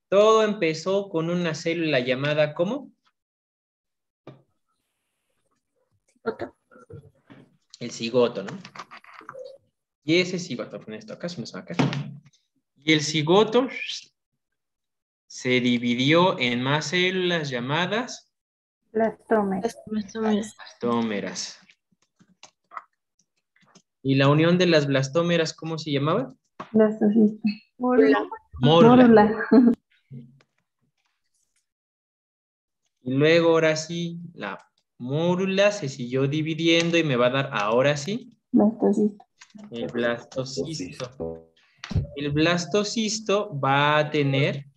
Todo empezó con una célula llamada, ¿cómo? Cigoto. El cigoto, ¿no? Y ese cigoto, en esto acá, si no se va acá. Y el cigoto se dividió en más células llamadas Blastómeras. blastómeras. ¿Y la unión de las blastómeras cómo se llamaba? Blastocista. Mórula. Mórula. Y luego, ahora sí, la mórula se siguió dividiendo y me va a dar, ahora sí, Blastocista. el blastocisto. El blastocisto va a tener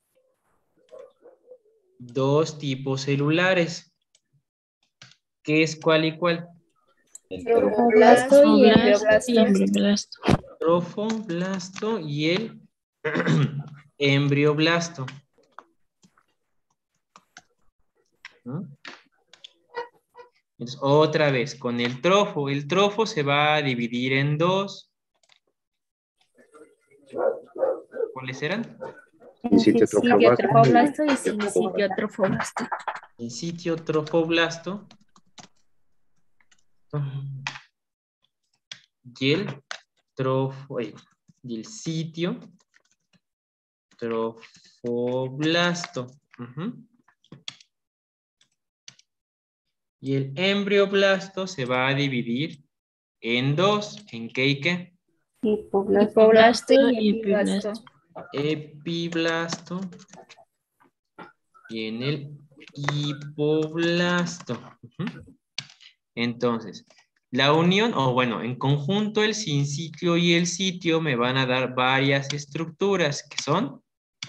dos tipos celulares. ¿Qué es cuál y cuál? Tromblasto y embrioblasto. Trofoblasto y el embrioblasto. ¿No? Entonces, otra vez, con el trofo se va a dividir en dos. ¿Cuáles eran? En Sitio trofoblasto y sitio sitio trofoblasto. El sitio trofoblasto y el y el sitio trofoblasto. Y el embrioblasto se va a dividir en dos. ¿En qué y qué? Hipoblasto y epiblasto. Epiblasto y en el hipoblasto. Entonces, la unión, o bueno, en conjunto el sinciclo y el sitio me van a dar varias estructuras, que son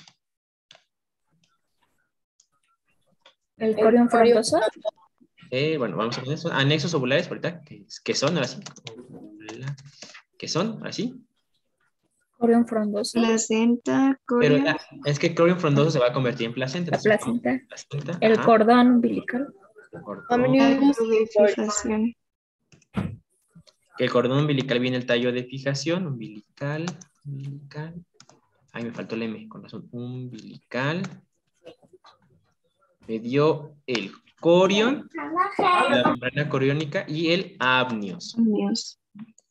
El corión frondoso. bueno, vamos a poner eso. Anexos ovulares, ahorita, que son así. ¿Qué son? Así. Corión frondoso. Placenta, Pero corión. es que corión frondoso se va a convertir en placenta. La placenta. Placenta, El ajá. cordón umbilical. Cordón. De fijación. Que el cordón umbilical viene el tallo de fijación. Umbilical. Ay, me faltó el M, con razón. Umbilical. Me dio el corión, la membrana coriónica y el amnios. Dios.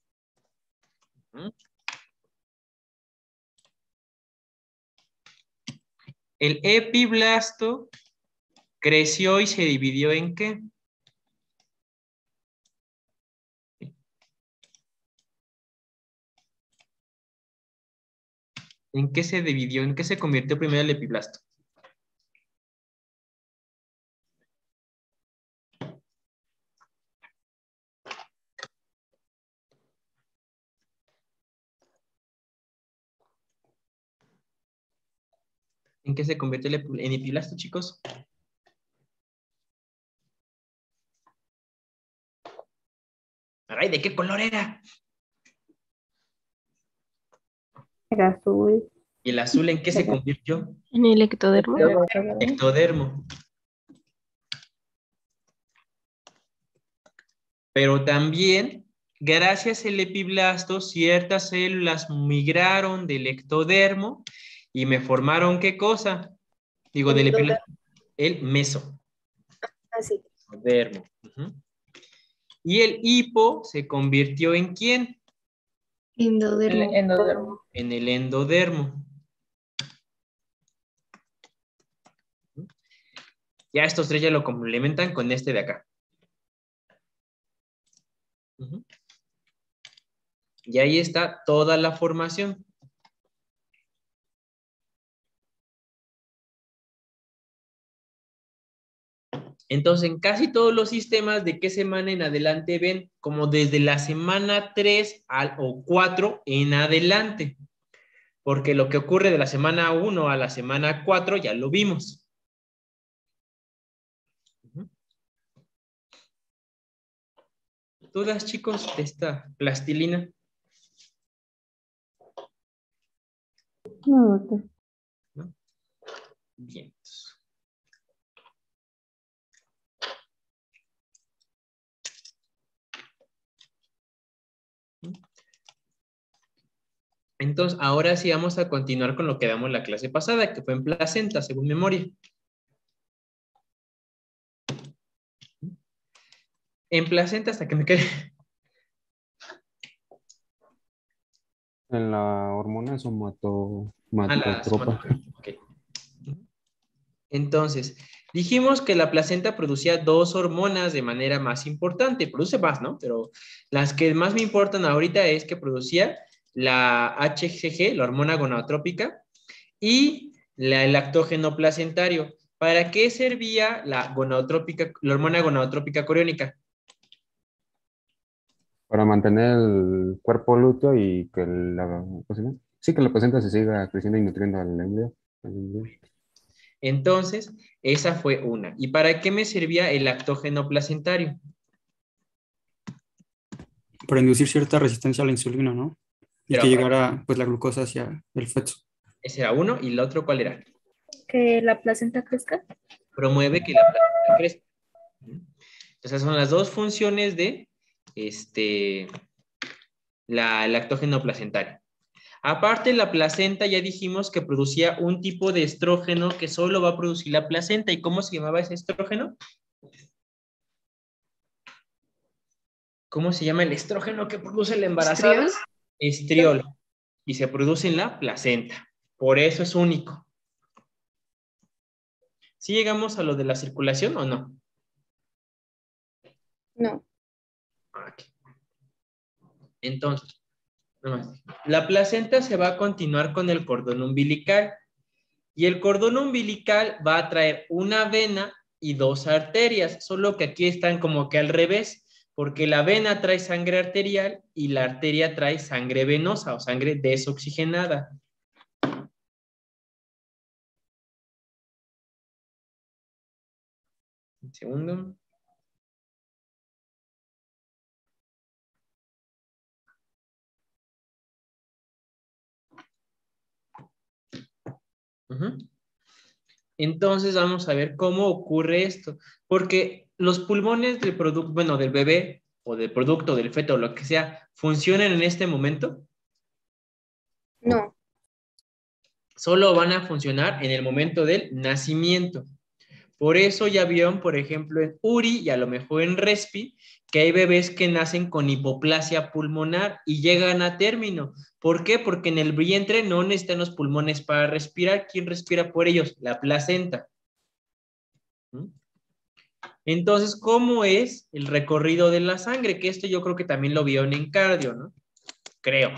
El epiblasto creció y se dividió ¿en qué? ¿En qué se dividió? ¿En qué se convirtió primero el epiblasto? ¿En qué se convirtió el epiblasto, chicos? Ay, ¿de qué color era? Era azul. ¿Y el azul en qué se convirtió? En el ectodermo. Ectodermo. Pero también, gracias al epiblasto, ciertas células migraron del ectodermo y me formaron ¿qué cosa? Digo, del epiblasto. El meso. Así. Dermo. Y el hipo se convirtió ¿en quién? Endodermo. Endodermo. En el endodermo. Ya estos tres ya lo complementan con este de acá. Y ahí está toda la formación. Entonces, en casi todos los sistemas, ¿de qué semana en adelante ven? Como desde la semana 3 o 4 en adelante. Porque lo que ocurre de la semana 1 a la semana 4 ya lo vimos. ¿Dudas, chicos, de esta plastilina? No, doctor. ¿No? Bien. Entonces, ahora sí vamos a continuar con lo que damos la clase pasada, que fue en placenta, según memoria. En placenta, hasta que me quede. En la hormona A la somatotropa. somatospermia. Ok. Entonces, dijimos que la placenta producía dos hormonas de manera más importante. Produce más, ¿no? Pero las que más me importan ahorita es que producía la HCG, la hormona gonadotrópica, y el lactógeno placentario. ¿Para qué servía la gonadotrópica, la hormona gonadotrópica coriónica? Para mantener el cuerpo lúteo y que ¿cómo se llama? Sí, que la placenta se siga creciendo y nutriendo al embrión. Entonces, esa fue una. ¿Y para qué me servía el lactógeno placentario? Para inducir cierta resistencia a la insulina, ¿no? Y Pero que llegara pues la glucosa hacia el feto. ese era uno. ¿Y el otro cuál era? Que la placenta crezca. Promueve que la placenta crezca. Entonces, son las dos funciones de el lactógeno placentario. Aparte, la placenta ya dijimos que producía un tipo de estrógeno que solo va a producir la placenta. ¿Y cómo se llamaba ese estrógeno? ¿Cómo se llama el estrógeno que produce la embarazada? ¿Estriol? Estriol. Y se produce en la placenta. Por eso es único. ¿Sí llegamos a lo de la circulación o no? No. Ok. Entonces, nomás, la placenta se va a continuar con el cordón umbilical. Y el cordón umbilical va a traer una vena y dos arterias, solo que aquí están como que al revés, porque la vena trae sangre arterial y la arteria trae sangre venosa o sangre desoxigenada. Un segundo. Ujú. Entonces vamos a ver cómo ocurre esto, porque los pulmones del producto, bueno, del bebé o del producto, del feto, o lo que sea, funcionan en este momento. No. Solo van a funcionar en el momento del nacimiento. Por eso ya vieron, por ejemplo, en URI y a lo mejor en RESPI, que hay bebés que nacen con hipoplasia pulmonar y llegan a término. ¿Por qué? Porque en el vientre no necesitan los pulmones para respirar. ¿Quién respira por ellos? La placenta. ¿Mm? Entonces, ¿cómo es el recorrido de la sangre? Que esto yo creo que también lo vieron en cardio, ¿no? Creo.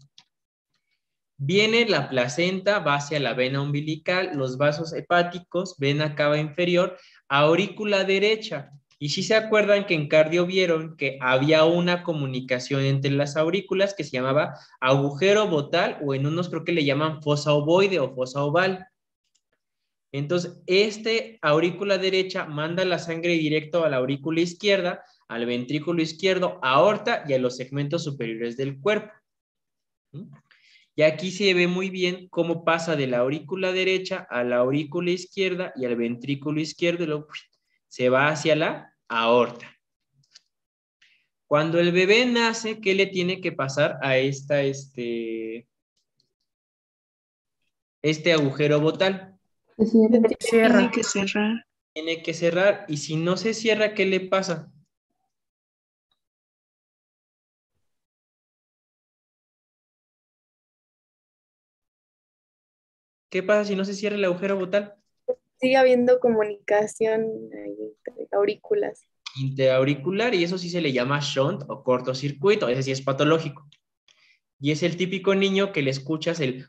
Viene la placenta, va hacia la vena umbilical, los vasos hepáticos, vena cava inferior, aurícula derecha. Y si se acuerdan que en cardio vieron que había una comunicación entre las aurículas que se llamaba agujero botal o en unos creo que le llaman fosa ovoide o fosa oval. Entonces, aurícula derecha manda la sangre directo a la aurícula izquierda, al ventrículo izquierdo, aorta y a los segmentos superiores del cuerpo. ¿Mm? Y aquí se ve muy bien cómo pasa de la aurícula derecha a la aurícula izquierda y al ventrículo izquierdo y luego se va hacia la aorta. Cuando el bebé nace, ¿qué le tiene que pasar a este agujero botal? Tiene que cerrar. Tiene que cerrar y si no se cierra, ¿qué le pasa? ¿Qué pasa si no se cierra el agujero botal? Sigue habiendo comunicación ahí entre aurículas. Interauricular y eso sí se le llama shunt o cortocircuito, ese sí es patológico. Y es el típico niño que le escuchas el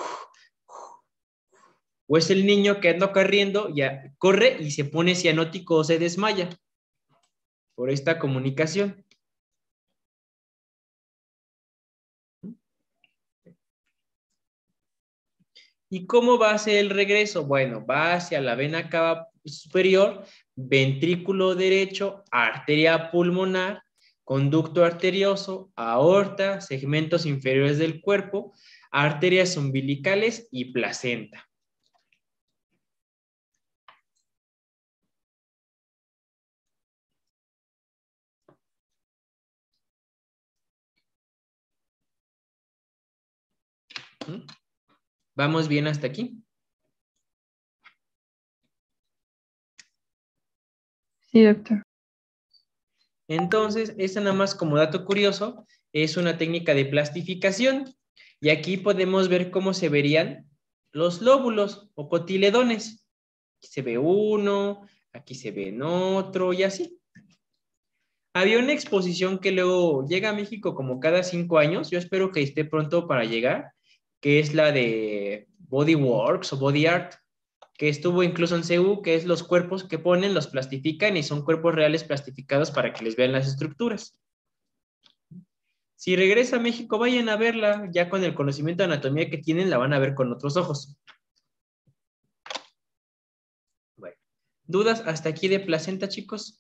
o es el niño que anda corriendo, ya corre y se pone cianótico o se desmaya por esta comunicación. ¿Y cómo va a ser el regreso? Bueno, va hacia la vena cava superior, ventrículo derecho, arteria pulmonar, conducto arterioso, aorta, segmentos inferiores del cuerpo, arterias umbilicales y placenta. ¿Mm? ¿Vamos bien hasta aquí? Sí, doctor. Entonces, esta nada más como dato curioso, es una técnica de plastificación. Y aquí podemos ver cómo se verían los lóbulos o cotiledones. Aquí se ve uno, aquí se ve en otro y así. Había una exposición que luego llega a México como cada 5 años. Yo espero que esté pronto para llegar, que es la de Bodyworks o Body Art, que estuvo incluso en CEU, que es los cuerpos que ponen, los plastifican y son cuerpos reales plastificados para que les vean las estructuras. Si regresa a México, vayan a verla, ya con el conocimiento de anatomía que tienen, la van a ver con otros ojos. Bueno, ¿dudas hasta aquí de placenta, chicos?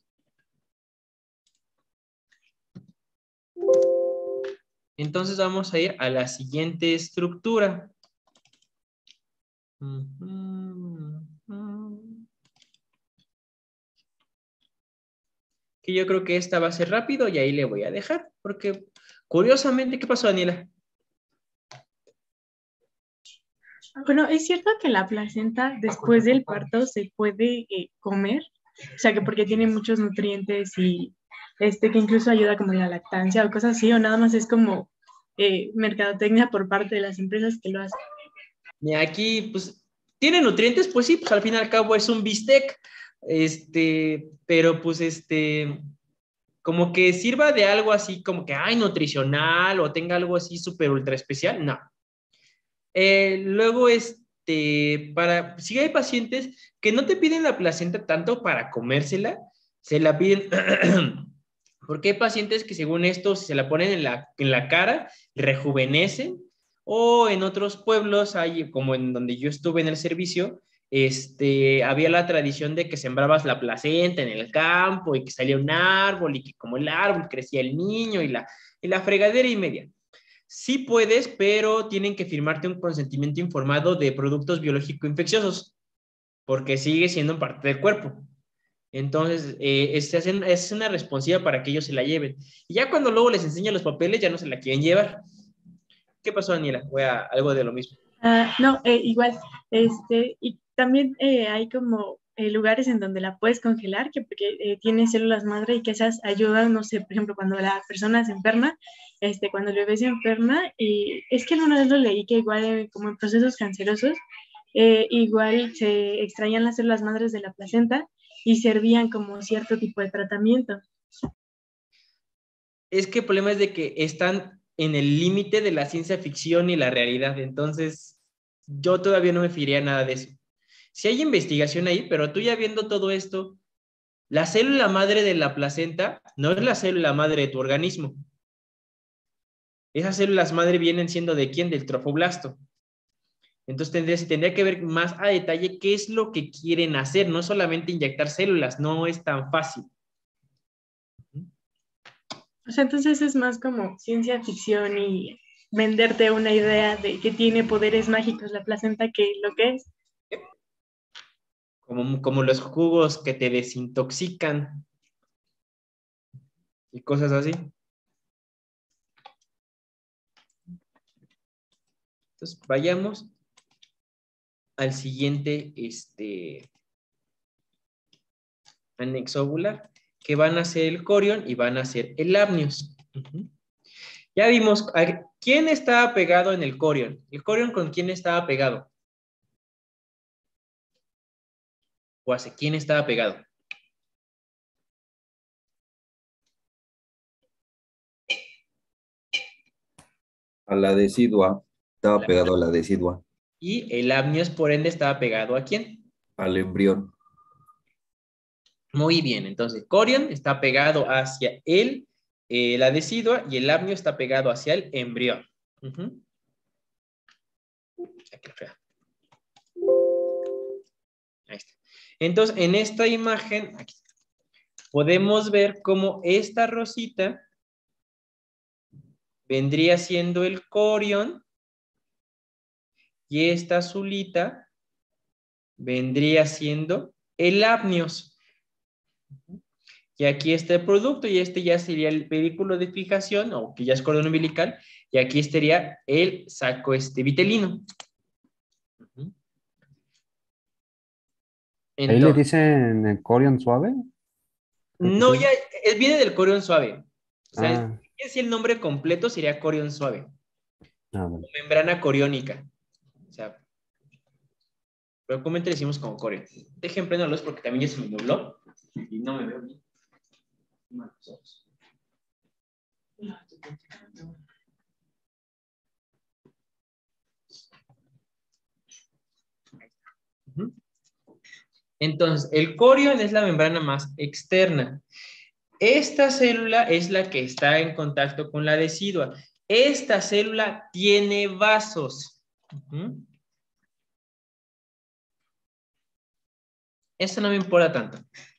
Entonces vamos a ir a la siguiente estructura. Que yo creo que esta va a ser rápido y ahí le voy a dejar, porque curiosamente, ¿qué pasó, Daniela? Bueno, ¿es cierto que la placenta después del parto se puede comer? O sea, que porque tiene muchos nutrientes y que incluso ayuda como en la lactancia o cosas así, o nada más es como mercadotecnia por parte de las empresas que lo hacen. Mira, aquí, pues, ¿tiene nutrientes? Pues sí, pues al fin y al cabo es un bistec, pero pues como que sirva de algo así como que, ay, nutricional o tenga algo así súper ultra especial, no. Luego, si hay pacientes que no te piden la placenta tanto para comérsela, se la piden, porque hay pacientes que según esto, si se la ponen en la cara, rejuvenecen, o en otros pueblos, hay, como en donde yo estuve en el servicio, había la tradición de que sembrabas la placenta en el campo y que salía un árbol y que como el árbol crecía el niño y la fregadera y media. Sí puedes, pero tienen que firmarte un consentimiento informado de productos biológico-infecciosos, porque sigue siendo parte del cuerpo. Entonces, es una responsiva para que ellos se la lleven. Y ya cuando luego les enseñan los papeles, ya no se la quieren llevar. ¿Qué pasó, Daniela? Fue algo de lo mismo. No, igual, y también hay como lugares en donde la puedes congelar, que porque tiene células madre y que esas ayudan, no sé, por ejemplo, cuando la persona se enferma, cuando el bebé se enferma, y es que alguna vez lo leí que igual como en procesos cancerosos, igual se extraían las células madres de la placenta y servían como cierto tipo de tratamiento. Es que el problema es de que están en el límite de la ciencia ficción y la realidad, entonces yo todavía no me fijaría nada de eso. Sí hay investigación ahí, pero tú ya viendo todo esto, la célula madre de la placenta no es la célula madre de tu organismo. Esas células madre vienen siendo ¿de quién? Del trofoblasto. Entonces tendría que ver más a detalle qué es lo que quieren hacer, no solamente inyectar células, no es tan fácil. O sea, entonces es más como ciencia ficción y venderte una idea de que tiene poderes mágicos la placenta que lo que es. Como los jugos que te desintoxican y cosas así. Entonces, vayamos al siguiente anexo ovular, que van a ser el corion y van a ser el amnios. Ya vimos, ¿quién estaba pegado en el corion? ¿El corion con quién estaba pegado? ¿O hacia quién estaba pegado? A la decidua, estaba pegado a la decidua. Y el amnios, por ende, estaba pegado ¿a quién? Al embrión. Muy bien, entonces corion está pegado hacia la decidua y el amnio está pegado hacia el embrión. Ahí está. Entonces, en esta imagen, aquí, podemos ver cómo esta rosita vendría siendo el corion y esta azulita vendría siendo el amnios. Y aquí está el producto y este ya sería el pedículo de fijación o que ya es cordón umbilical y aquí estaría el saco vitelino. ¿Ahí le Entonces, dicen el corión suave? Creo que no, sí. ya viene del corión suave. O sea, Ah, si el nombre completo sería corión suave, bueno. membrana coriónica. O sea, pero comúnmente le decimos como corión. Dejen prender la luz porque también ya se me nubló y no me veo bien. Entonces, el corión es la membrana más externa. Esta célula es la que está en contacto con la decidua. Esta célula tiene vasos. Eso no me importa tanto.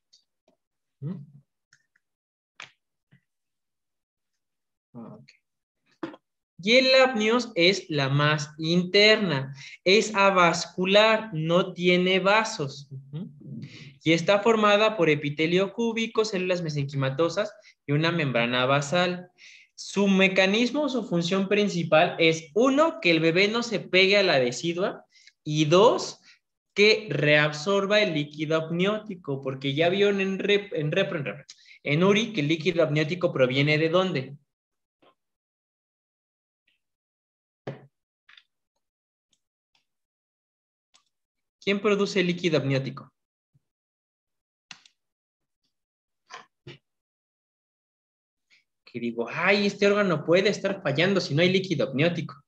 Okay. Y el apnios es la más interna. Es avascular, no tiene vasos. Y está formada por epitelio cúbico, células mesenquimatosas y una membrana basal. Su mecanismo, su función principal es, uno, que el bebé no se pegue a la decidua y dos, que reabsorba el líquido amniótico, porque ya vieron en URI que el líquido amniótico proviene ¿de dónde? ¿Quién produce el líquido amniótico? Que digo, ay, este órgano puede estar fallando si no hay líquido amniótico.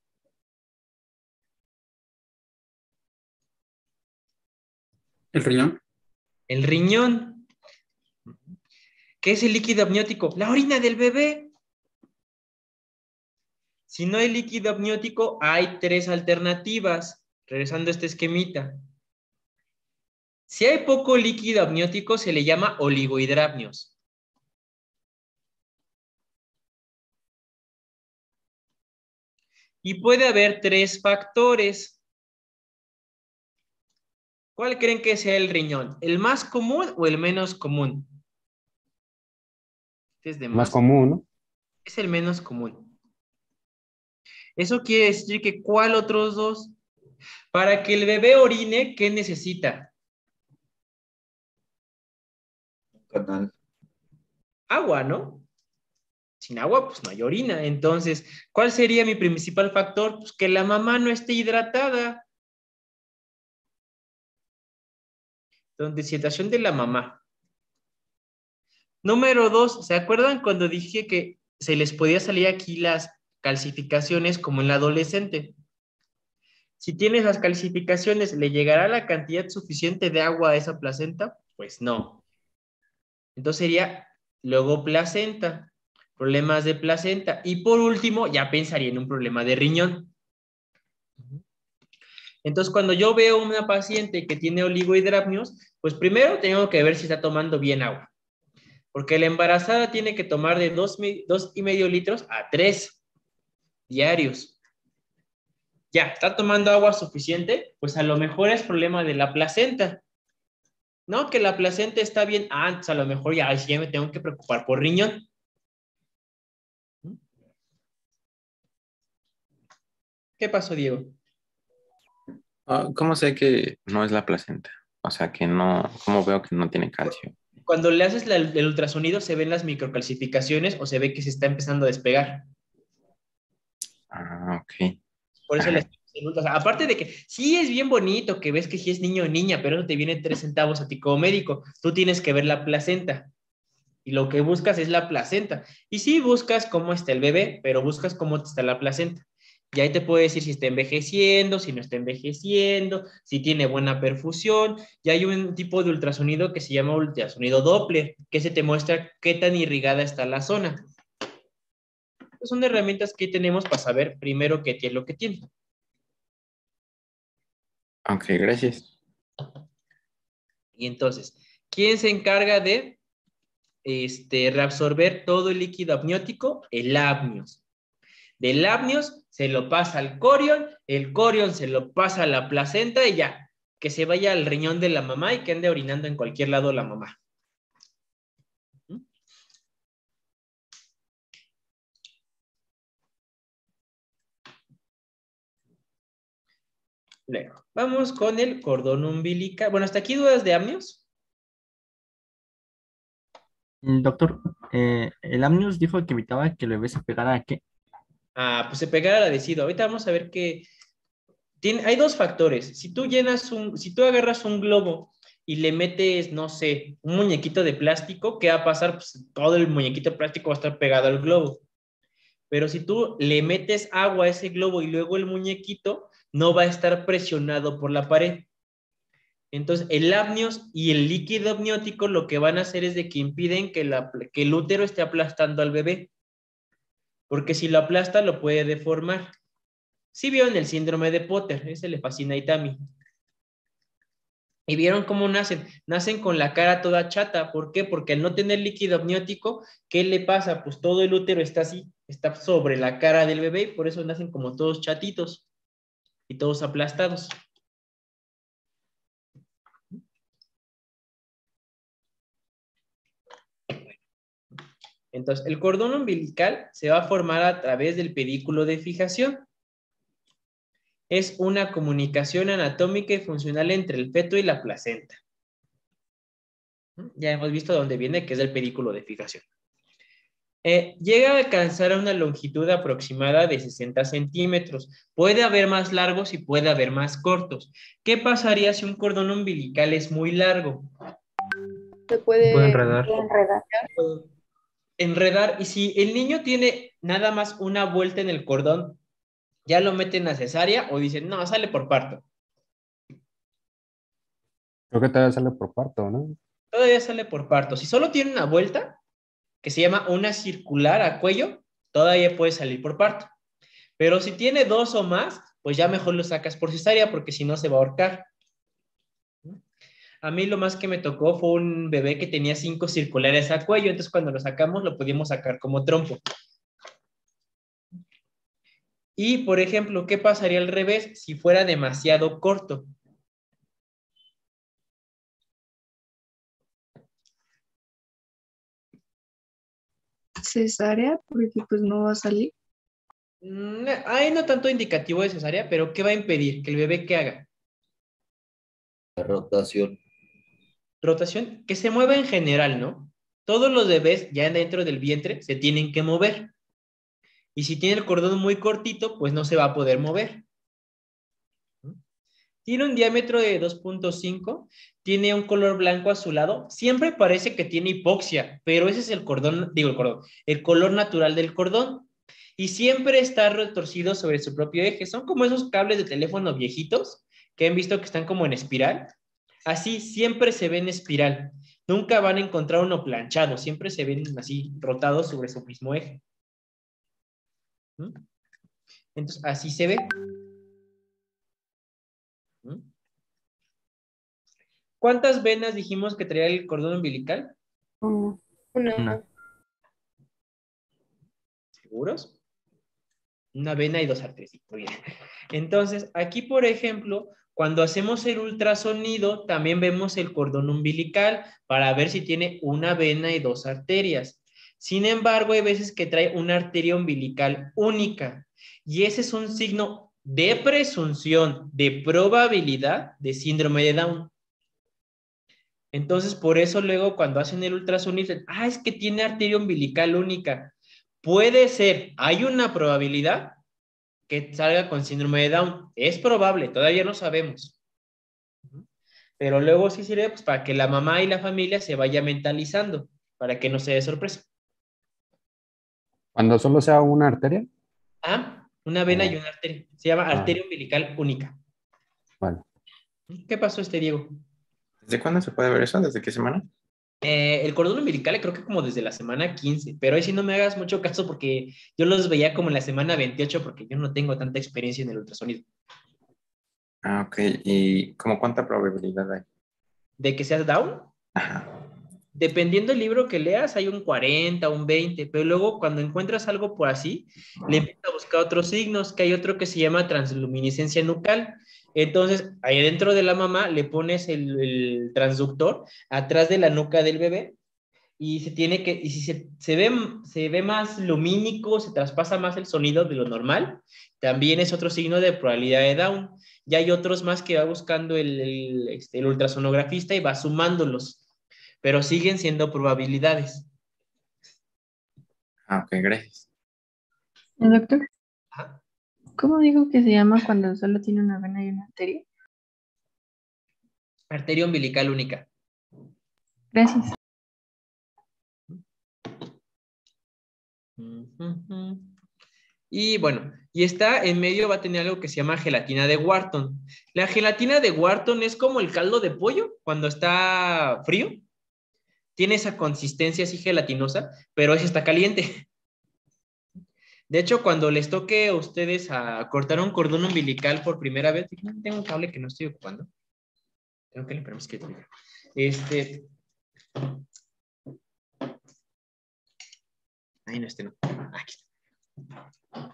¿El riñón? El riñón. ¿Qué es el líquido amniótico? La orina del bebé. Si no hay líquido amniótico, hay tres alternativas. Regresando a este esquemita. Si hay poco líquido amniótico, se le llama oligohidramnios. Y puede haber tres factores. ¿Cuál creen que sea el riñón? ¿El más común o el menos común? Este es de Más común, ¿no? Es el menos común. Eso quiere decir que ¿cuál otros dos? Para que el bebé orine, ¿qué necesita? Canal. Agua, ¿no? Sin agua, pues no hay orina. Entonces, ¿cuál sería mi principal factor? Pues que la mamá no esté hidratada. Entonces, deshidratación de la mamá. Número 2, ¿se acuerdan cuando dije que se les podía salir aquí las calcificaciones como en la adolescente? Si tienes las calcificaciones, ¿le llegará la cantidad suficiente de agua a esa placenta? Pues no. Entonces sería luego placenta, problemas de placenta. Y por último, ya pensaría en un problema de riñón. Entonces, cuando yo veo una paciente que tiene oligohidramnios, pues primero tengo que ver si está tomando bien agua. Porque la embarazada tiene que tomar de 2,5 litros a 3 diarios. Ya, ¿está tomando agua suficiente? Pues a lo mejor es problema de la placenta. No, que la placenta está bien. Ah, pues a lo mejor ya me tengo que preocupar por riñón. ¿Qué pasó, Diego? ¿Cómo sé que no es la placenta? O sea, que no, ¿cómo veo que no tiene calcio? Cuando le haces el ultrasonido se ven las microcalcificaciones o se ve que se está empezando a despegar. Ah, ok. Por eso Ajá. o sea, aparte de que sí es bien bonito que ves que sí es niño o niña, pero eso te viene 3 centavos a ti como médico. Tú tienes que ver la placenta. Y lo que buscas es la placenta. Y sí buscas cómo está el bebé, pero buscas cómo está la placenta. Y ahí te puede decir si está envejeciendo, si no está envejeciendo, si tiene buena perfusión. Y hay un tipo de ultrasonido que se llama ultrasonido Doppler, que se te muestra qué tan irrigada está la zona. Son herramientas que tenemos para saber primero qué es lo que tiene. Ok, gracias. Y entonces, ¿quién se encarga de reabsorber todo el líquido amniótico? El apnios. Del apnios se lo pasa al corión, el corión se lo pasa a la placenta y ya, que se vaya al riñón de la mamá y que ande orinando en cualquier lado la mamá. Luego, vamos con el cordón umbilical. Bueno, hasta aquí dudas de amnios. Doctor, el Amnius dijo que evitaba que el bebé se pegara a qué. Ah, pues se pegara al adhesivo. Ahorita vamos a ver que hay dos factores. Si tú agarras un globo y le metes, no sé, un muñequito de plástico, ¿qué va a pasar? Pues todo el muñequito de plástico va a estar pegado al globo. Pero si tú le metes agua a ese globo y luego el muñequito, no va a estar presionado por la pared. Entonces, el amnios y el líquido amniótico lo que van a hacer es de que impiden que el útero esté aplastando al bebé. Porque si lo aplasta, lo puede deformar. Sí vieron el síndrome de Potter, ese le fascina a Itami. ¿Y vieron cómo nacen? Nacen con la cara toda chata. ¿Por qué? Porque al no tener líquido amniótico, ¿qué le pasa? Pues todo el útero está así, está sobre la cara del bebé y por eso nacen como todos chatitos y todos aplastados. Entonces, el cordón umbilical se va a formar a través del pedículo de fijación. Es una comunicación anatómica y funcional entre el feto y la placenta. Ya hemos visto dónde viene, que es el pedículo de fijación. Llega a alcanzar a una longitud aproximada de 60 centímetros. Puede haber más largos y puede haber más cortos. ¿Qué pasaría si un cordón umbilical es muy largo? Se puede enredar. Enredar. Y si el niño tiene nada más una vuelta en el cordón, ¿ya lo meten a cesárea o dicen, no, sale por parto? Creo que todavía sale por parto, ¿no? Todavía sale por parto. Si solo tiene una vuelta, que se llama una circular a cuello, todavía puede salir por parto. Pero si tiene dos o más, pues ya mejor lo sacas por cesárea porque si no se va a ahorcar. A mí lo más que me tocó fue un bebé que tenía 5 circulares a cuello, entonces cuando lo sacamos lo pudimos sacar como trompo. Y, por ejemplo, ¿qué pasaría al revés si fuera demasiado corto? Cesárea, porque pues no va a salir. Hay no tanto indicativo de cesárea, pero ¿qué va a impedir? Que el bebé ¿qué haga? La rotación. Rotación, que se mueva en general, ¿no? Todos los bebés ya dentro del vientre se tienen que mover. Y si tiene el cordón muy cortito, pues no se va a poder mover. Tiene un diámetro de 2.5, tiene un color blanco azulado. Siempre parece que tiene hipoxia, pero ese es el color natural del cordón. Y siempre está retorcido sobre su propio eje. Son como esos cables de teléfono viejitos que han visto que están como en espiral. Así siempre se ven en espiral. Nunca van a encontrar uno planchado. Siempre se ven así rotados sobre su mismo eje. Entonces, así se ve. ¿Cuántas venas dijimos que traía el cordón umbilical? Una. ¿Seguros? Una vena y 2 arterias. Muy bien. Entonces, aquí, por ejemplo, cuando hacemos el ultrasonido, también vemos el cordón umbilical para ver si tiene una vena y 2 arterias. Sin embargo, hay veces que trae una arteria umbilical única. Y ese es un signo de presunción, de probabilidad de síndrome de Down. Entonces, por eso luego cuando hacen el ultrasonido dicen, es que tiene arteria umbilical única. Puede ser, hay una probabilidad que salga con síndrome de Down. Es probable, todavía no sabemos. Pero luego sí sirve pues, para que la mamá y la familia se vaya mentalizando, para que no se dé sorpresa. Cuando solo sea una arteria. Una vena y una arteria. Se llama arteria umbilical única. Vale. ¿Qué pasó Diego? ¿Desde cuándo se puede ver eso? ¿Desde qué semana? El cordón umbilical creo que como desde la semana 15, pero ahí sí no me hagas mucho caso porque yo los veía como en la semana 28 porque yo no tengo tanta experiencia en el ultrasonido. Ok. ¿Y como cuánta probabilidad hay? ¿De que seas Down? Ajá. Dependiendo del libro que leas, hay un 40, un 20, pero luego cuando encuentras algo por así, le empiezas a buscar otros signos, que hay otro que se llama transluminiscencia nucal. Entonces, ahí dentro de la mamá le pones el transductor atrás de la nuca del bebé y y si se ve más lumínico, se traspasa más el sonido de lo normal, también es otro signo de probabilidad de Down. Ya hay otros más que va buscando el ultrasonografista y va sumándolos, pero siguen siendo probabilidades. Ah, ok, gracias. Doctor, Ajá. ¿cómo dijo que se llama cuando solo tiene una vena y una arteria? Arteria umbilical única. Gracias. Ujú. Y bueno, y está en medio va a tener algo que se llama gelatina de Wharton. La gelatina de Wharton es como el caldo de pollo cuando está frío. Tiene esa consistencia así gelatinosa, pero ese está caliente. De hecho, cuando les toque a ustedes a cortar un cordón umbilical por primera vez, tengo un cable que no estoy ocupando. Tengo que limpiar mi escritorio. Ay, no, no. Aquí está.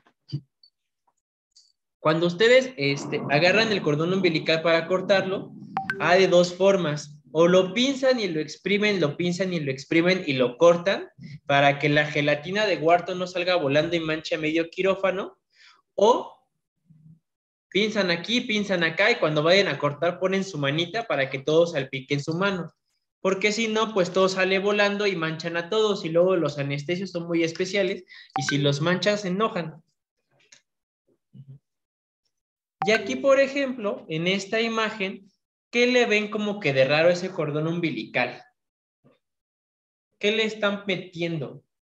Cuando ustedes agarran el cordón umbilical para cortarlo, hay de dos formas. O lo pinzan y lo exprimen, lo pinzan y lo exprimen y lo cortan para que la gelatina de Wharton no salga volando y manche a medio quirófano. O pinzan aquí, pinzan acá y cuando vayan a cortar ponen su manita para que todo salpique en su mano. Porque si no, pues todo sale volando y manchan a todos y luego los anestesios son muy especiales y si los manchan se enojan. Y aquí, por ejemplo, en esta imagen, ¿qué le ven como que de raro ese cordón umbilical? ¿Qué le están metiendo?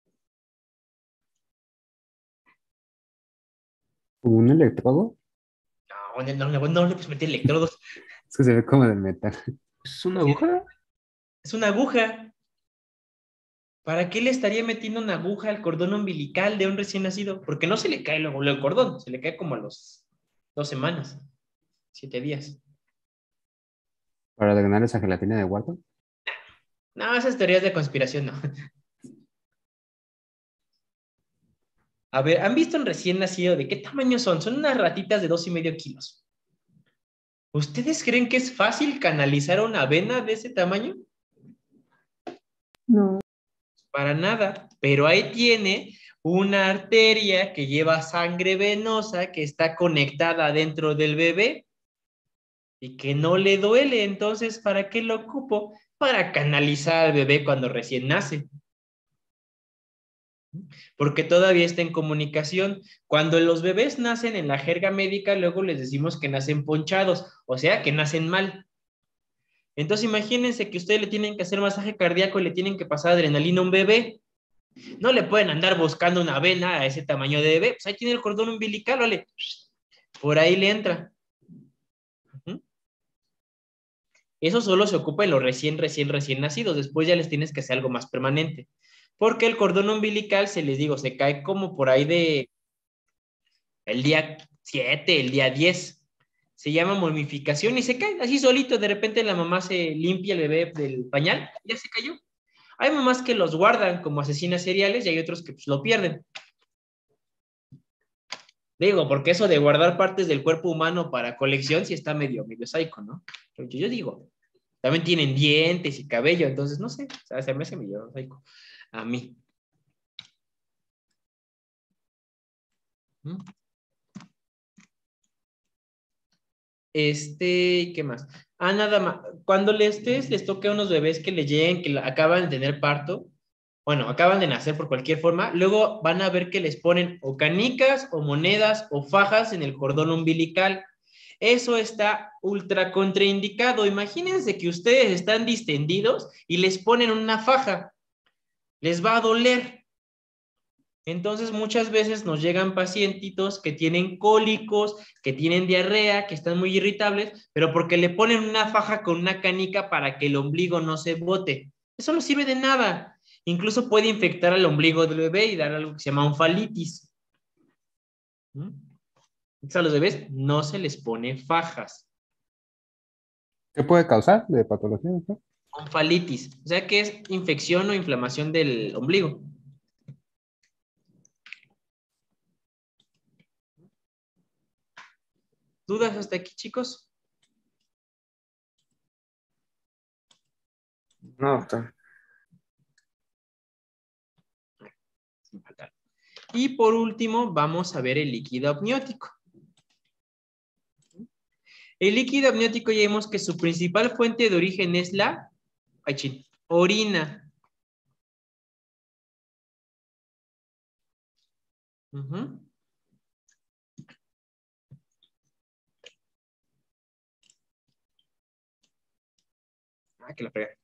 ¿Un electrodo? No le puedes meter electrodos. Es que se ve como de metal. ¿Es una aguja? Es una aguja. ¿Para qué le estaría metiendo una aguja al cordón umbilical de un recién nacido? Porque no se le cae luego el cordón, se le cae como a los 2 semanas, 7 días. ¿Para ganar esa gelatina de Wharton? No, esas teorías de conspiración no. A ver, ¿han visto un recién nacido? ¿De qué tamaño son? Son unas ratitas de 2,5 kilos. ¿Ustedes creen que es fácil canalizar una vena de ese tamaño? No. Para nada, pero ahí tiene una arteria que lleva sangre venosa que está conectada dentro del bebé y que no le duele. Entonces, ¿para qué lo ocupo? Para canalizar al bebé cuando recién nace. Porque todavía está en comunicación. Cuando los bebés nacen en la jerga médica, luego les decimos que nacen ponchados, o sea, que nacen mal. Entonces, imagínense que ustedes le tienen que hacer masaje cardíaco y le tienen que pasar adrenalina a un bebé. No le pueden andar buscando una vena a ese tamaño de bebé. Pues ahí tiene el cordón umbilical, vale. Por ahí le entra. Eso solo se ocupa en los recién nacidos. Después ya les tienes que hacer algo más permanente. Porque el cordón umbilical, se les digo, se cae como por ahí de el día 7, el día 10. Se llama momificación y se cae así solito. De repente la mamá se limpia el bebé del pañal y ya se cayó. Hay mamás que los guardan como asesinas seriales y hay otros que pues, lo pierden. Digo, porque eso de guardar partes del cuerpo humano para colección sí está medio psycho, ¿no? Yo digo, también tienen dientes y cabello, entonces no sé, o sea, se me hace medio psycho a mí. ¿Qué más? Nada más, cuando les toque a unos bebés que le lleguen, que acaban de tener parto, bueno, acaban de nacer por cualquier forma, luego van a ver que les ponen o canicas, o monedas, o fajas en el cordón umbilical. Eso está ultra contraindicado. Imagínense que ustedes están distendidos y les ponen una faja. Les va a doler. Entonces, muchas veces nos llegan pacientitos que tienen cólicos, que tienen diarrea, que están muy irritables, pero porque le ponen una faja con una canica para que el ombligo no se bote. Eso no sirve de nada. Incluso puede infectar al ombligo del bebé y dar algo que se llama onfalitis. Entonces, a los bebés no se les pone fajas. ¿Qué puede causar de patología, doctor? Onfalitis, o sea que es infección o inflamación del ombligo. ¿Dudas hasta aquí, chicos? No, doctor. me falta. Y por último, vamos a ver el líquido amniótico. El líquido amniótico ya vimos que su principal fuente de origen es la orina. Que la fregué.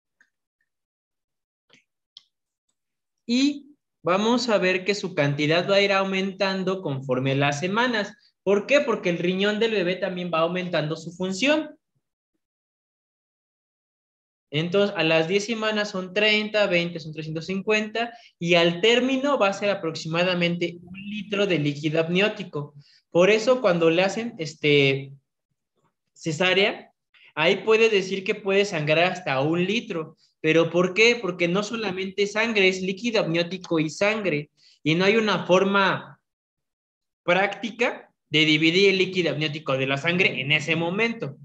Y vamos a ver que su cantidad va a ir aumentando conforme las semanas. ¿Por qué? Porque el riñón del bebé también va aumentando su función. Entonces, a las 10 semanas son 30, 20 son 350, y al término va a ser aproximadamente 1 litro de líquido amniótico. Por eso, cuando le hacen cesárea, ahí puede decir que puede sangrar hasta 1 litro. ¿Pero por qué? Porque no solamente sangre, es líquido amniótico y sangre. Y no hay una forma práctica de dividir el líquido amniótico de la sangre en ese momento.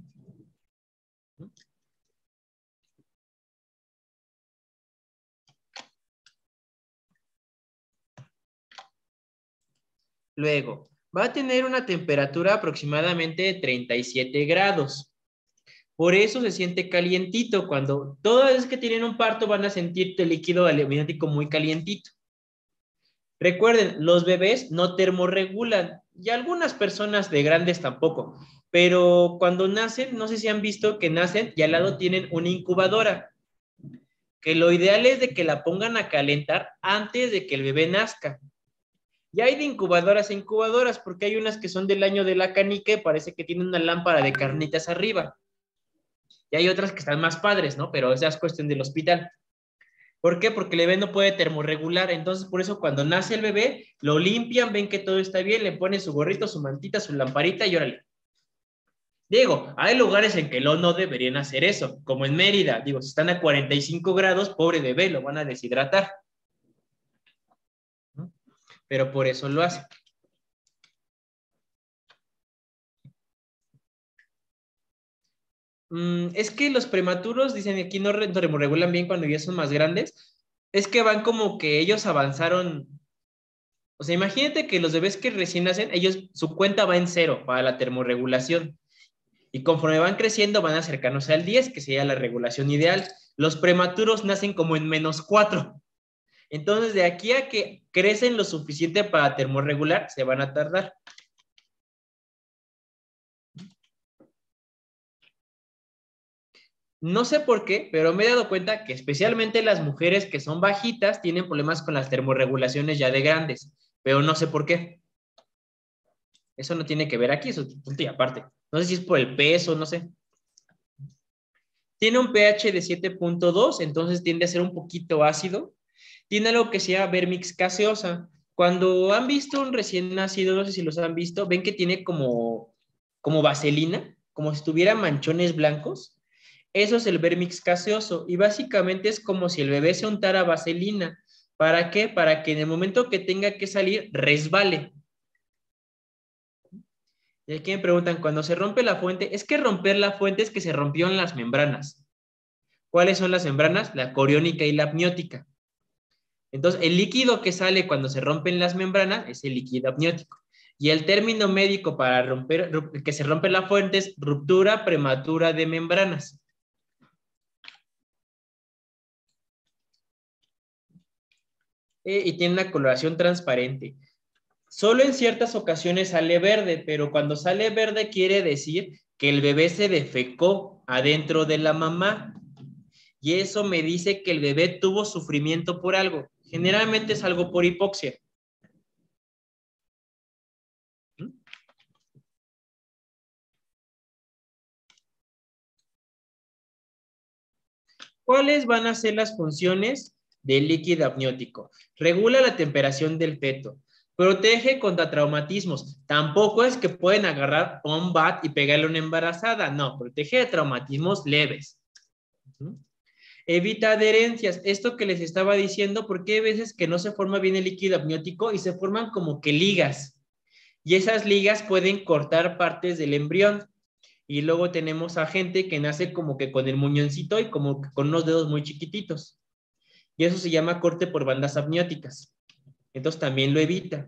Luego, va a tener una temperatura aproximadamente de 37 grados. Por eso se siente calientito. Cuando todas las que tienen un parto van a sentir el líquido amniótico muy calientito. Recuerden, los bebés no termorregulan, y algunas personas de grandes tampoco, pero cuando nacen, no sé si han visto que nacen y al lado tienen una incubadora, que lo ideal es de que la pongan a calentar antes de que el bebé nazca. Y hay de incubadoras a incubadoras, porque hay unas que son del año de la canica y parece que tienen una lámpara de carnitas arriba. Y hay otras que están más padres, ¿no? Pero esa es cuestión del hospital. ¿Por qué? Porque el bebé no puede termorregular. Entonces, por eso cuando nace el bebé, lo limpian, ven que todo está bien, le ponen su gorrito, su mantita, su lamparita y órale. Digo, hay lugares en que no deberían hacer eso, como en Mérida. Digo, si están a 45 grados, pobre bebé, lo van a deshidratar. Pero por eso lo hacen. Es que los prematuros, dicen aquí, no termorregulan bien cuando ya son más grandes. Es que van como que ellos avanzaron. O sea, imagínate que los bebés que recién nacen, su cuenta va en 0 para la termorregulación. Y conforme van creciendo, van acercándose al 10, que sería la regulación ideal. Los prematuros nacen como en -4. Entonces, de aquí a que crecen lo suficiente para termorregular, se van a tardar. No sé por qué, pero me he dado cuenta que especialmente las mujeres que son bajitas tienen problemas con las termorregulaciones ya de grandes, pero no sé por qué. Eso no tiene que ver aquí, eso es punto y aparte. No sé si es por el peso, no sé. Tiene un pH de 7.2, entonces tiende a ser un poquito ácido. Tiene algo que se llama vermix gaseosa. Cuando han visto un recién nacido, no sé si los han visto, ven que tiene como vaselina, como si tuviera manchones blancos. Eso es el vermix gaseoso y básicamente es como si el bebé se untara vaselina. ¿Para qué? Para que en el momento que tenga que salir, resbale. Y aquí me preguntan, cuando se rompe la fuente, es que romper la fuente es que se rompieron las membranas. ¿Cuáles son las membranas? La coriónica y la amniótica. Entonces, el líquido que sale cuando se rompen las membranas es el líquido amniótico. Y el término médico para que se rompe la fuente es ruptura prematura de membranas. Y tiene una coloración transparente. Solo en ciertas ocasiones sale verde, pero cuando sale verde quiere decir que el bebé se defecó adentro de la mamá. Y eso me dice que el bebé tuvo sufrimiento por algo. Generalmente es algo por hipoxia. ¿Cuáles van a ser las funciones del líquido amniótico? Regula la temperatura del feto. Protege contra traumatismos. Tampoco es que pueden agarrar un bat y pegarle a una embarazada. No, protege de traumatismos leves. Evita adherencias. Esto que les estaba diciendo, porque hay veces que no se forma bien el líquido amniótico y se forman como que ligas. Y esas ligas pueden cortar partes del embrión. Y luego tenemos a gente que nace como que con el muñoncito y como que con unos dedos muy chiquititos. Y eso se llama corte por bandas amnióticas. Entonces también lo evita.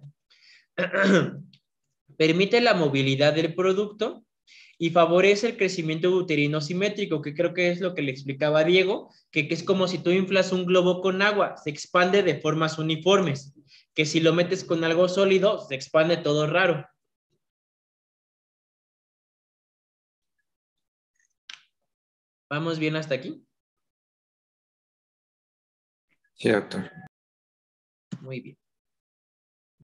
Permite la movilidad del producto y favorece el crecimiento uterino simétrico, que creo que es lo que le explicaba a Diego, que es como si tú inflas un globo con agua, se expande de formas uniformes, que si lo metes con algo sólido, se expande todo raro. ¿Vamos bien hasta aquí? Sí, doctor. Muy bien.